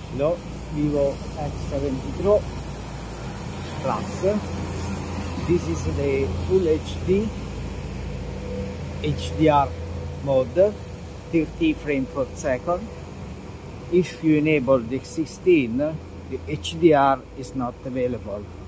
Hello, Vivo X70 Pro Plus. This is the Full HD HDR mode, 30 frames per second. If you enable the 16, the HDR is not available.